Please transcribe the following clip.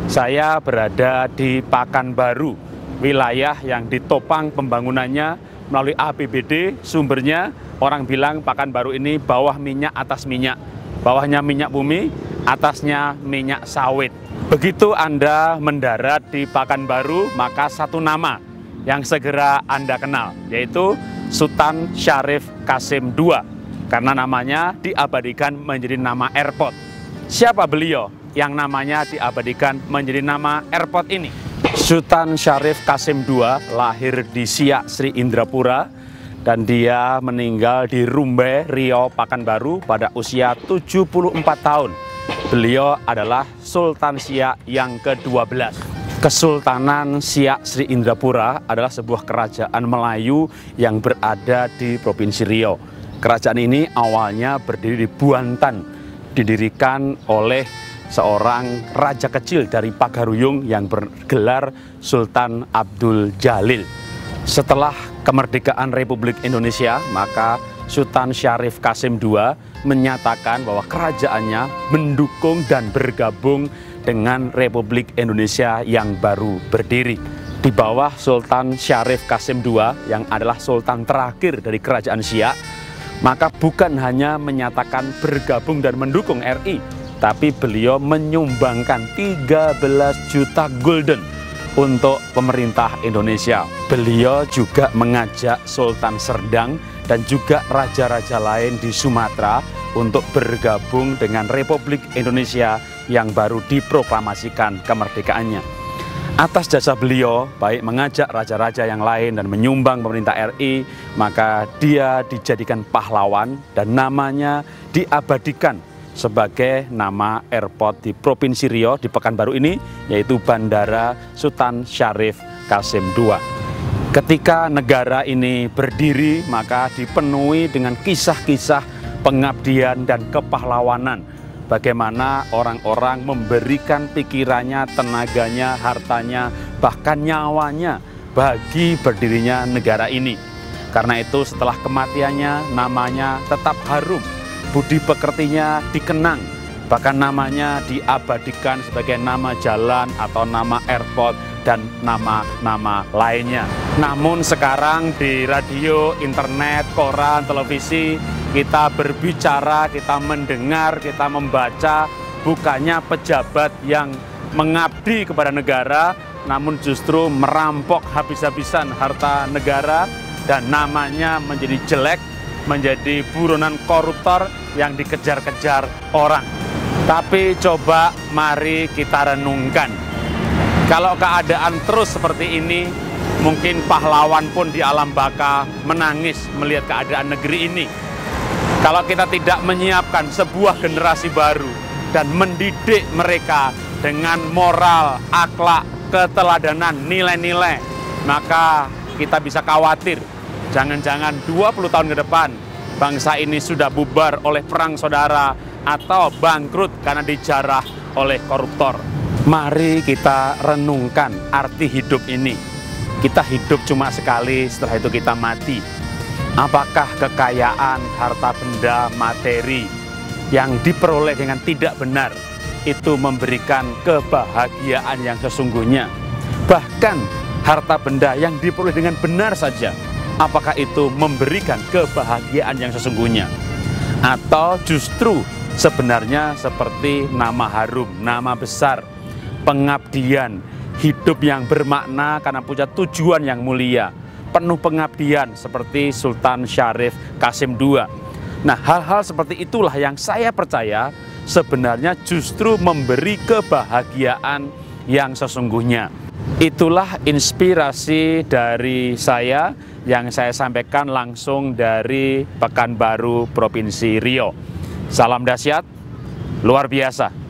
Saya berada di Pakanbaru, wilayah yang ditopang pembangunannya melalui APBD. Sumbernya orang bilang Pakanbaru ini bawah minyak atas minyak. Bawahnya minyak bumi, atasnya minyak sawit. Begitu Anda mendarat di Pakanbaru, maka satu nama yang segera Anda kenal, yaitu Sultan Syarif Qasim II. Karena namanya diabadikan menjadi nama airport. Siapa beliau yang namanya diabadikan menjadi nama airport ini? Sultan Syarif Qasim II lahir di Siak Sri Indrapura dan dia meninggal di Rumbai, Riau, Pakanbaru pada usia 74 tahun. Beliau adalah Sultan Siak yang ke-12. Kesultanan Siak Sri Indrapura adalah sebuah kerajaan Melayu yang berada di Provinsi Riau. Kerajaan ini awalnya berdiri di Buantan, didirikan oleh seorang raja kecil dari Pagaruyung yang bergelar Sultan Abdul Jalil. Setelah kemerdekaan Republik Indonesia, maka Sultan Syarif Qasim II menyatakan bahwa kerajaannya mendukung dan bergabung dengan Republik Indonesia yang baru berdiri. Di bawah Sultan Syarif Qasim II yang adalah sultan terakhir dari kerajaan Siak, maka bukan hanya menyatakan bergabung dan mendukung RI, tapi beliau menyumbangkan 13 juta gulden untuk pemerintah Indonesia. Beliau juga mengajak Sultan Serdang dan juga raja-raja lain di Sumatera untuk bergabung dengan Republik Indonesia yang baru diproklamasikan kemerdekaannya. Atas jasa beliau, baik mengajak raja-raja yang lain dan menyumbang pemerintah RI, maka dia dijadikan pahlawan dan namanya diabadikan sebagai nama airport di Provinsi Riau di Pekanbaru ini, yaitu Bandara Sultan Syarif Qasim II. Ketika negara ini berdiri, maka dipenuhi dengan kisah-kisah pengabdian dan kepahlawanan. Bagaimana orang-orang memberikan pikirannya, tenaganya, hartanya, bahkan nyawanya bagi berdirinya negara ini. Karena itu setelah kematiannya namanya tetap harum, budi pekertinya dikenang, bahkan namanya diabadikan sebagai nama jalan atau nama airport dan nama-nama lainnya. Namun sekarang di radio, internet, koran, televisi, kita berbicara, kita mendengar, kita membaca, bukannya pejabat yang mengabdi kepada negara, namun justru merampok habis-habisan harta negara dan namanya menjadi jelek, menjadi buronan koruptor yang dikejar-kejar orang. Tapi coba mari kita renungkan. Kalau keadaan terus seperti ini, mungkin pahlawan pun di alam baka menangis melihat keadaan negeri ini. Kalau kita tidak menyiapkan sebuah generasi baru dan mendidik mereka dengan moral, akhlak, keteladanan, nilai-nilai, maka kita bisa khawatir. Jangan-jangan 20 tahun ke depan, bangsa ini sudah bubar oleh perang saudara atau bangkrut karena dijarah oleh koruptor. Mari kita renungkan arti hidup ini. Kita hidup cuma sekali, setelah itu kita mati. Apakah kekayaan, harta benda, materi yang diperoleh dengan tidak benar itu memberikan kebahagiaan yang sesungguhnya? Bahkan harta benda yang diperoleh dengan benar saja, apakah itu memberikan kebahagiaan yang sesungguhnya? Atau justru sebenarnya seperti nama harum, nama besar, pengabdian, hidup yang bermakna karena punya tujuan yang mulia, penuh pengabdian seperti Sultan Syarif Qasim II. Nah, hal-hal seperti itulah yang saya percaya sebenarnya justru memberi kebahagiaan yang sesungguhnya. Itulah inspirasi dari saya yang saya sampaikan langsung dari Pekanbaru, Provinsi Riau. Salam dahsyat, luar biasa.